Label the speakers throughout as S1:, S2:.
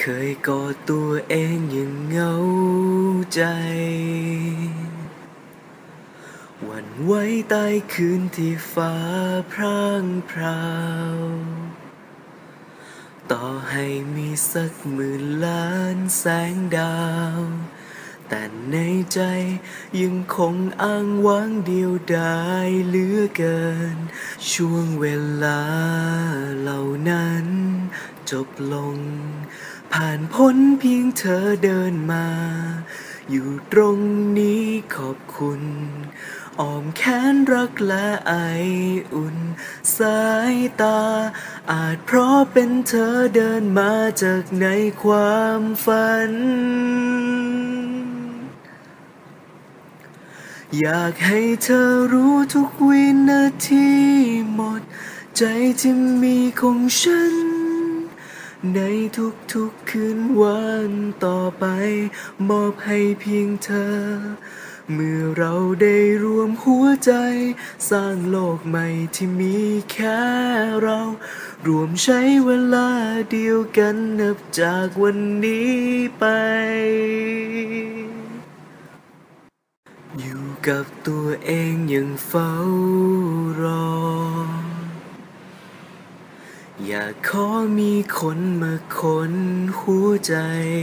S1: ยกอดตัวเองอย่างเหงาใจหวั่นไหวใต้คืนที่ฟ้าพร่างพราวต่อให้มีสักหมื่นล้านแสงดาวแต่ในใจยังคงอ้างว้างเดียวดายเหลือเกินช่วงเวลาเหล่านั้นจบลงผ่านพ้นเพียงเธอเดินมาอยู่ตรงนี้ขอบคุณอ้อมแขนรักและไออุ่นสายตาอาจเพราะเป็นเธอเดินมาจากในความฝันอยากให้เธอรู้ทุกวินาทีหมดใจที่มีของฉันในทุกๆคืนวันต่อไปมอบให้เพียงเธอเมื่อเราได้รวมหัวใจสร้างโลกใหม่ที่มีแค่เรารวมใช้เวลาเดียวกันนับจากวันนี้ไปอยู่กับตัวเองอย่างเฝ้ารออยากขอมีคนมาค้นหัวใจ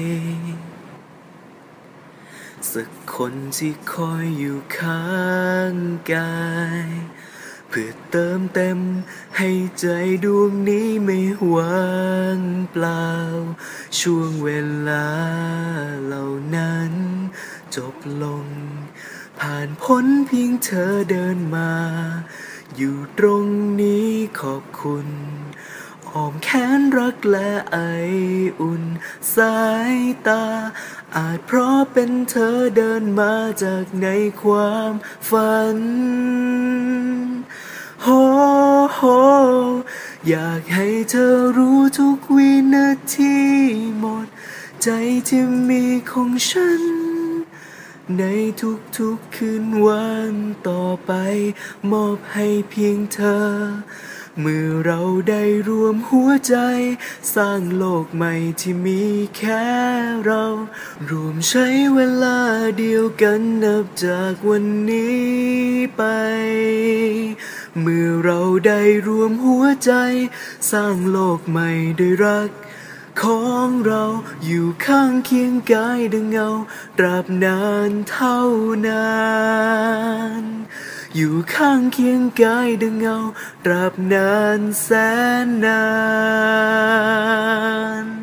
S1: สักคนที่คอยอยู่ข้างกายเพื่อเติมเต็มให้ใจดวงนี้ไม่ว่างเปล่าช่วงเวลาเหล่านั้นจบลงผ่านพ้นเพียงเธอเดินมาอยู่ตรงนี้ขอบคุณอ้อมแขนรักและไออุ่นสายตาอาจเพราะเป็นเธอเดินมาจากในความฝันโฮโฮอยากให้เธอรู้ทุกวินาทีหมดใจที่มีของฉันในทุกๆคืนวันต่อไปมอบให้เพียงเธอเมื่อเราได้รวมหัวใจสร้างโลกใหม่ที่มีแค่เรารวมใช้เวลาเดียวกันนับจากวันนี้ไปเมื่อเราได้รวมหัวใจสร้างโลกใหม่ด้วยรักของเราอยู่ข้างเคียงกายดังเงาตราบนานเท่านานอยู่ข้างเคียงกายดังเงาตราบนานแสนนาน